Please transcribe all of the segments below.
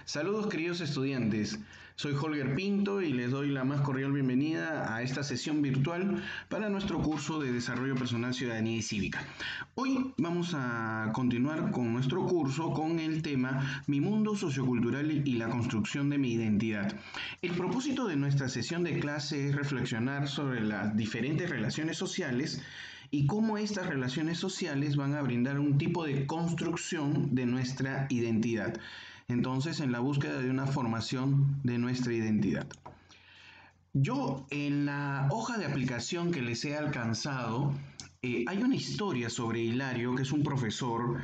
Saludos queridos estudiantes, soy Holger Pinto y les doy la más cordial bienvenida a esta sesión virtual para nuestro curso de Desarrollo Personal, Ciudadanía y Cívica. Hoy vamos a continuar con nuestro curso con el tema Mi mundo sociocultural y la construcción de mi identidad. El propósito de nuestra sesión de clase es reflexionar sobre las diferentes relaciones sociales y cómo estas relaciones sociales van a brindar un tipo de construcción de nuestra identidad. Entonces, en la búsqueda de una formación de nuestra identidad. Yo, en la hoja de aplicación que les he alcanzado, hay una historia sobre Hilario, que es un profesor,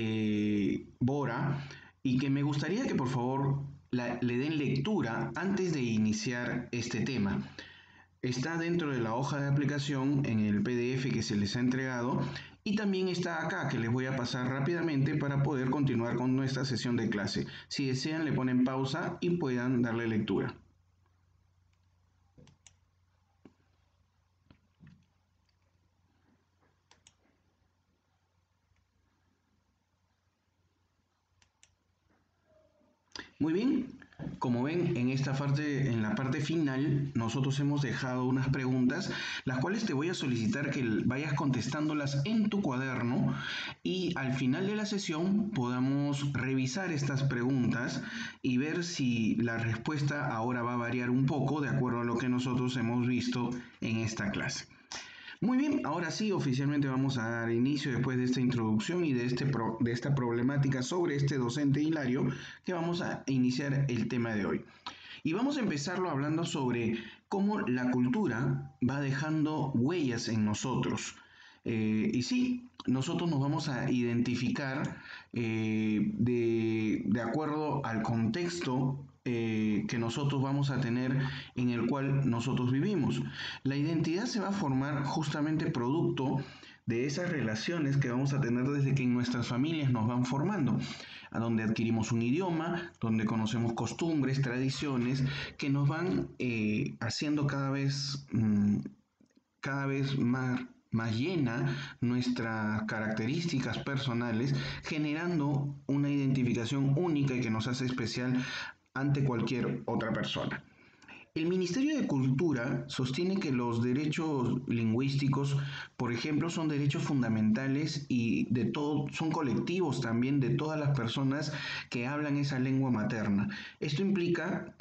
Bora, y que me gustaría que por favor le den lectura antes de iniciar este tema. Está dentro de la hoja de aplicación en el PDF que se les ha entregado y también está acá que les voy a pasar rápidamente para poder continuar con nuestra sesión de clase. Si desean le ponen pausa y puedan darle lectura. Muy bien, como ven en la parte final, nosotros hemos dejado unas preguntas, las cuales te voy a solicitar que vayas contestándolas en tu cuaderno y al final de la sesión podamos revisar estas preguntas y ver si la respuesta ahora va a variar un poco de acuerdo a lo que nosotros hemos visto en esta clase. Muy bien, ahora sí, oficialmente vamos a dar inicio después de esta introducción y de esta problemática sobre este docente Hilario, que vamos a iniciar el tema de hoy. Y vamos a empezarlo hablando sobre cómo la cultura va dejando huellas en nosotros. Y sí, nosotros nos vamos a identificar de acuerdo al contexto que nosotros vamos a tener en el cual nosotros vivimos. La identidad se va a formar justamente producto de esas relaciones que vamos a tener desde que en nuestras familias nos van formando, a donde adquirimos un idioma, donde conocemos costumbres, tradiciones, que nos van haciendo cada vez más llena nuestras características personales, generando una identificación única y que nos hace especial ante cualquier otra persona. El Ministerio de Cultura sostiene que los derechos lingüísticos, por ejemplo, son derechos fundamentales y son colectivos también de todas las personas que hablan esa lengua materna. Esto implica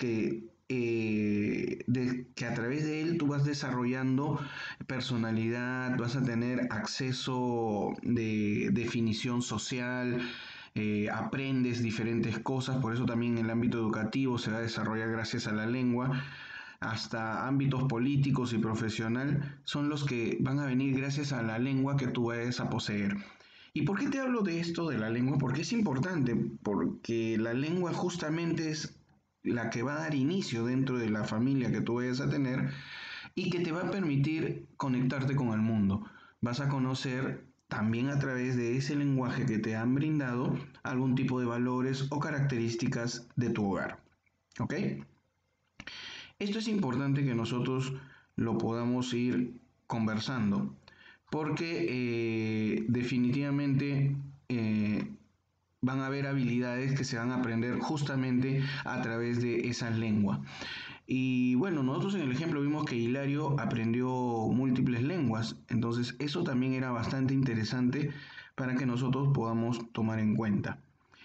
que a través de él tú vas desarrollando personalidad, vas a tener acceso de definición social, aprendes diferentes cosas, por eso también en el ámbito educativo se va a desarrollar gracias a la lengua, hasta ámbitos políticos y profesional, son los que van a venir gracias a la lengua que tú vayas a poseer. ¿Y por qué te hablo de esto de la lengua? Porque es importante, porque la lengua justamente es la que va a dar inicio dentro de la familia que tú vayas a tener y que te va a permitir conectarte con el mundo. Vas a conocer también a través de ese lenguaje que te han brindado algún tipo de valores o características de tu hogar. ¿Ok? Esto es importante que nosotros lo podamos ir conversando porque definitivamente van a haber habilidades que se van a aprender justamente a través de esa lengua. Y bueno, nosotros en el ejemplo vimos que Hilario aprendió múltiples lenguas, entonces eso también era bastante interesante para que nosotros podamos tomar en cuenta.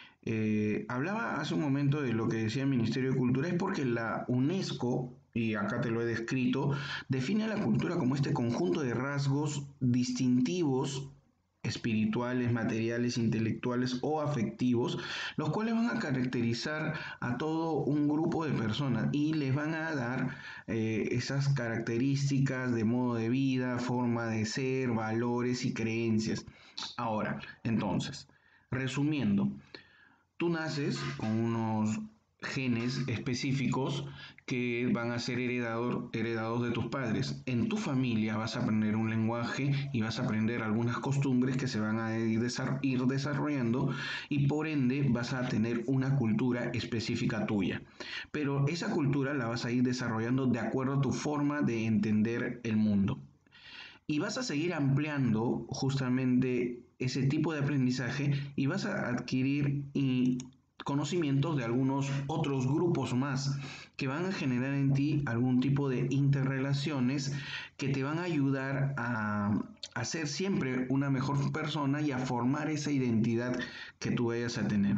Hablaba hace un momento de lo que decía el Ministerio de Cultura, es porque la UNESCO, y acá te lo he descrito, define a la cultura como este conjunto de rasgos distintivos espirituales, materiales, intelectuales o afectivos, los cuales van a caracterizar a todo un grupo de personas y les van a dar esas características de modo de vida, forma de ser, valores y creencias. Ahora, entonces, resumiendo, tú naces con unos genes específicos que van a ser heredados de tus padres. En tu familia vas a aprender un lenguaje y vas a aprender algunas costumbres que se van a ir desarrollando y por ende vas a tener una cultura específica tuya. Pero esa cultura la vas a ir desarrollando de acuerdo a tu forma de entender el mundo. Y vas a seguir ampliando justamente ese tipo de aprendizaje y vas a adquirir conocimientos de algunos otros grupos más que van a generar en ti algún tipo de interrelaciones que te van a ayudar a ser siempre una mejor persona y a formar esa identidad que tú vayas a tener.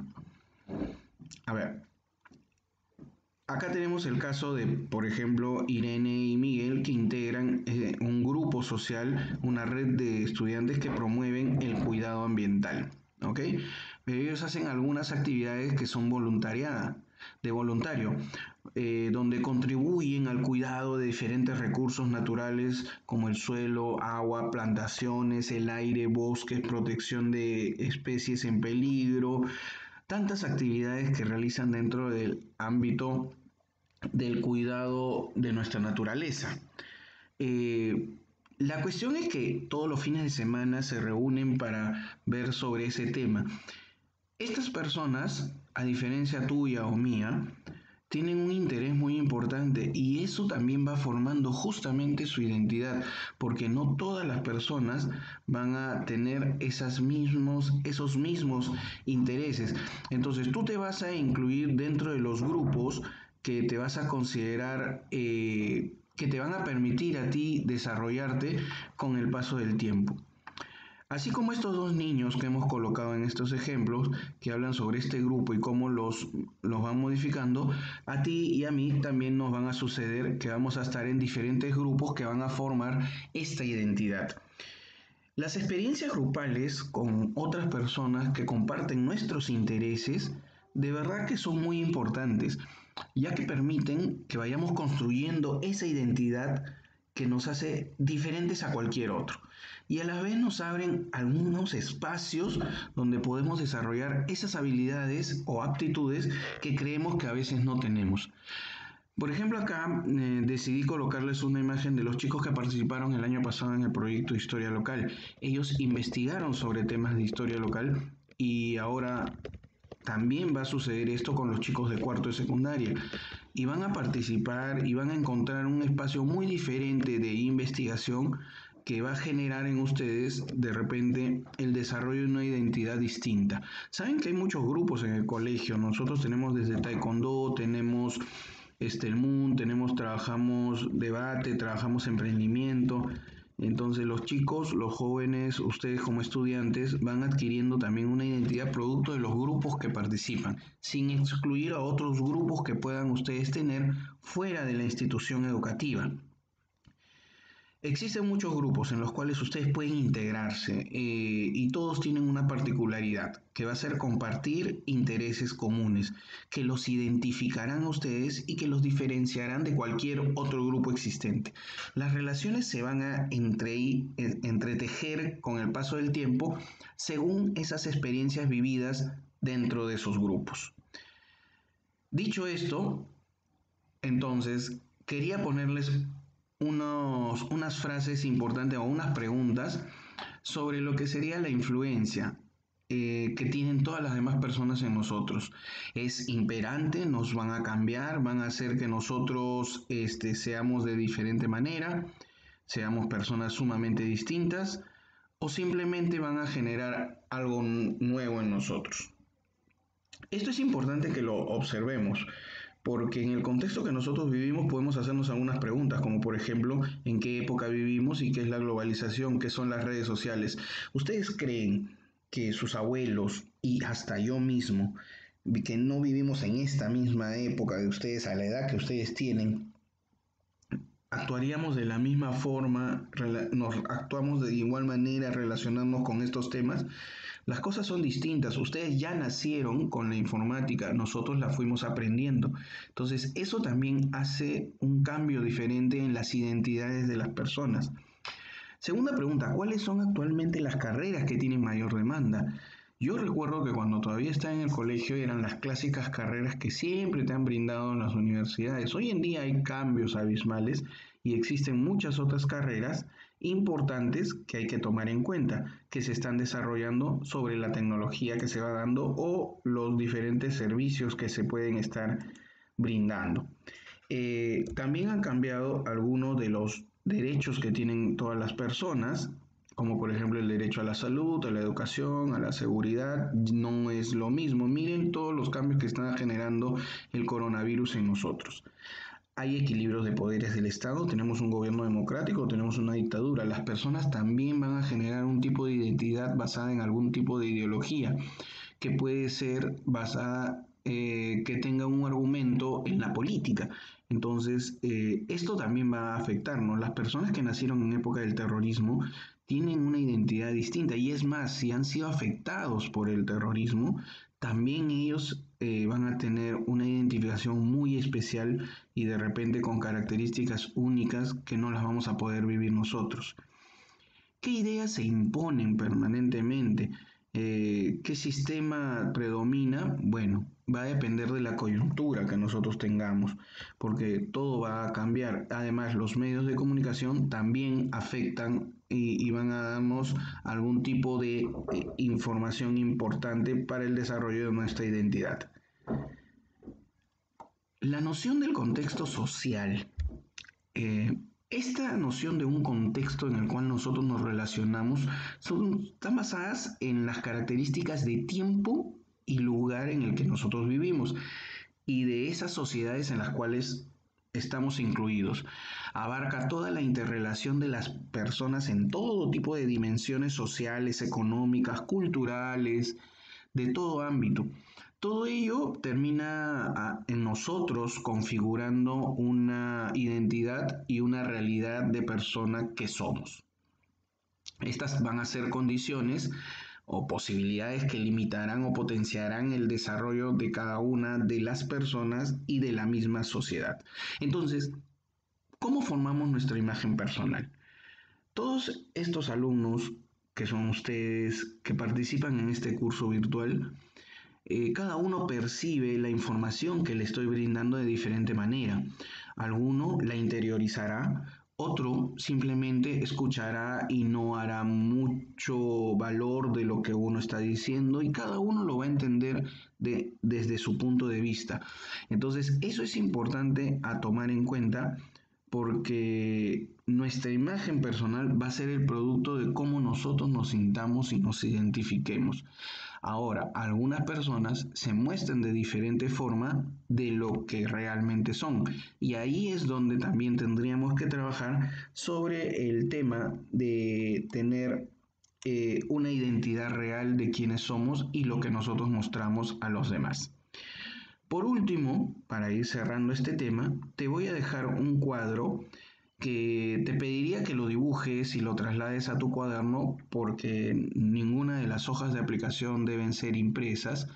A ver, acá tenemos el caso de, por ejemplo, Irene y Miguel, que integran un grupo social, una red de estudiantes que promueven el cuidado ambiental, ¿ok? Pero ellos hacen algunas actividades que son voluntariadas, de voluntario, donde contribuyen al cuidado de diferentes recursos naturales como el suelo, agua, plantaciones, el aire, bosques, protección de especies en peligro, tantas actividades que realizan dentro del ámbito del cuidado de nuestra naturaleza. Eh, la cuestión es que todos los fines de semana se reúnen para ver sobre ese tema. Estas personas, a diferencia tuya o mía, tienen un interés muy importante y eso también va formando justamente su identidad, porque no todas las personas van a tener esos mismos intereses. Entonces tú te vas a incluir dentro de los grupos que te vas a considerar que te van a permitir a ti desarrollarte con el paso del tiempo. Así como estos dos niños que hemos colocado en estos ejemplos, que hablan sobre este grupo y cómo los van modificando, a ti y a mí también nos van a suceder que vamos a estar en diferentes grupos que van a formar esta identidad. Las experiencias grupales con otras personas que comparten nuestros intereses, de verdad que son muy importantes, ya que permiten que vayamos construyendo esa identidad que nos hace diferentes a cualquier otro. Y a la vez nos abren algunos espacios donde podemos desarrollar esas habilidades o aptitudes que creemos que a veces no tenemos. Por ejemplo, acá decidí colocarles una imagen de los chicos que participaron el año pasado en el proyecto Historia Local. Ellos investigaron sobre temas de historia local y ahora también va a suceder esto con los chicos de cuarto de secundaria. Y van a participar y van a encontrar un espacio muy diferente de investigación que va a generar en ustedes de repente el desarrollo de una identidad distinta. Saben que hay muchos grupos en el colegio. Nosotros tenemos desde Taekwondo, tenemos el MUN, trabajamos debate, trabajamos emprendimiento. Entonces los chicos, los jóvenes, ustedes como estudiantes van adquiriendo también una identidad producto de los grupos que participan, sin excluir a otros grupos que puedan ustedes tener fuera de la institución educativa. Existen muchos grupos en los cuales ustedes pueden integrarse y todos tienen una particularidad que va a ser compartir intereses comunes, que los identificarán a ustedes y que los diferenciarán de cualquier otro grupo existente. Las relaciones se van a entretejer con el paso del tiempo según esas experiencias vividas dentro de esos grupos. Dicho esto, entonces quería ponerles unas frases importantes o unas preguntas sobre lo que sería la influencia que tienen todas las demás personas en nosotros. ¿Es imperante? ¿Nos van a cambiar? ¿Van a hacer que nosotros seamos de diferente manera? ¿Seamos personas sumamente distintas? ¿O simplemente van a generar algo nuevo en nosotros? Esto es importante que lo observemos, porque en el contexto que nosotros vivimos podemos hacernos algunas preguntas, como por ejemplo, ¿en qué época vivimos y qué es la globalización, qué son las redes sociales? ¿Ustedes creen que sus abuelos y hasta yo mismo, que no vivimos en esta misma época de ustedes, a la edad que ustedes tienen, actuaríamos de la misma forma, nos actuamos de igual manera relacionarnos con estos temas? Las cosas son distintas. Ustedes ya nacieron con la informática, nosotros la fuimos aprendiendo. Entonces, eso también hace un cambio diferente en las identidades de las personas. Segunda pregunta, ¿cuáles son actualmente las carreras que tienen mayor demanda? Yo recuerdo que cuando todavía estaba en el colegio eran las clásicas carreras que siempre te han brindado en las universidades. Hoy en día hay cambios abismales y existen muchas otras carreras importantes que hay que tomar en cuenta, que se están desarrollando sobre la tecnología que se va dando o los diferentes servicios que se pueden estar brindando. También han cambiado algunos de los derechos que tienen todas las personas, como por ejemplo el derecho a la salud, a la educación, a la seguridad, no es lo mismo. Miren todos los cambios que está generando el coronavirus en nosotros. Hay equilibrios de poderes del Estado, tenemos un gobierno democrático, tenemos una dictadura. Las personas también van a generar un tipo de identidad basada en algún tipo de ideología, que puede ser basada, que tenga un argumento en la política. Entonces, esto también va a afectarnos. Las personas que nacieron en época del terrorismo tienen una identidad distinta y es más, si han sido afectados por el terrorismo, también ellos van a tener una identificación muy especial y de repente con características únicas que no las vamos a poder vivir nosotros. ¿Qué ideas se imponen permanentemente? ¿Qué sistema predomina? Bueno, va a depender de la coyuntura que nosotros tengamos, porque todo va a cambiar. Además, los medios de comunicación también afectan y van a darnos algún tipo de información importante para el desarrollo de nuestra identidad. La noción del contexto social. Esta noción de un contexto en el cual nosotros nos relacionamos están basadas en las características de tiempo y lugar en el que nosotros vivimos y de esas sociedades en las cuales estamos incluidos. Abarca toda la interrelación de las personas en todo tipo de dimensiones sociales, económicas, culturales, de todo ámbito. Todo ello termina en nosotros configurando una identidad y una realidad de persona que somos. Estas van a ser condiciones o posibilidades que limitarán o potenciarán el desarrollo de cada una de las personas y de la misma sociedad. Entonces, ¿cómo formamos nuestra imagen personal? Todos estos alumnos que son ustedes, que participan en este curso virtual, cada uno percibe la información que le estoy brindando de diferente manera. Alguno la interiorizará, otro simplemente escuchará y no hará mucho valor de lo que uno está diciendo y cada uno lo va a entender desde su punto de vista. Entonces, eso es importante a tomar en cuenta porque nuestra imagen personal va a ser el producto de cómo nosotros nos sintamos y nos identifiquemos. Ahora, algunas personas se muestran de diferente forma de lo que realmente son y ahí es donde también tendríamos que trabajar sobre el tema de tener una identidad real de quiénes somos y lo que nosotros mostramos a los demás. Por último, para ir cerrando este tema, te voy a dejar un cuadro que te pediría que lo dibujes y lo traslades a tu cuaderno porque ninguna de las hojas de aplicación deben ser impresas.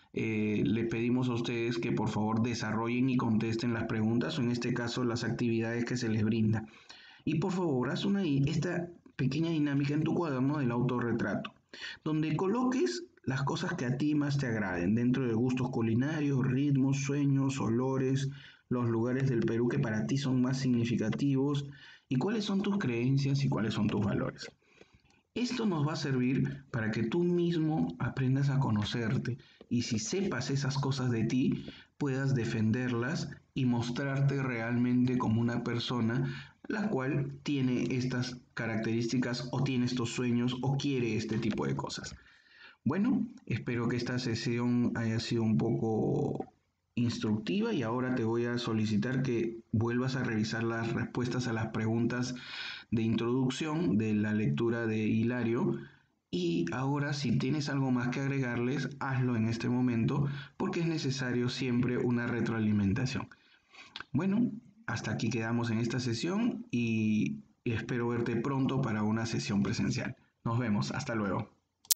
Le pedimos a ustedes que por favor desarrollen y contesten las preguntas o en este caso las actividades que se les brinda. Y por favor haz esta pequeña dinámica en tu cuaderno del autorretrato, donde coloques las cosas que a ti más te agraden, dentro de gustos culinarios, ritmos, sueños, olores, los lugares del Perú que para ti son más significativos y cuáles son tus creencias y cuáles son tus valores. Esto nos va a servir para que tú mismo aprendas a conocerte y si sepas esas cosas de ti, puedas defenderlas y mostrarte realmente como una persona la cual tiene estas características o tiene estos sueños o quiere este tipo de cosas. Bueno, espero que esta sesión haya sido un poco instructiva y ahora te voy a solicitar que vuelvas a revisar las respuestas a las preguntas de introducción de la lectura de Hilario y ahora si tienes algo más que agregarles, hazlo en este momento porque es necesario siempre una retroalimentación. Bueno, hasta aquí quedamos en esta sesión y espero verte pronto para una sesión presencial. Nos vemos, hasta luego.